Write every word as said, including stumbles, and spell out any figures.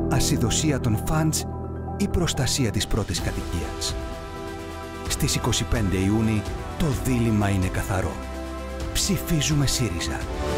ασυδοσία των φαντς ή προστασία της πρώτης κατοικίας. Στις είκοσι πέντε Ιούνιου το δίλημμα είναι καθαρό. Ψηφίζουμε ΣΥΡΙΖΑ.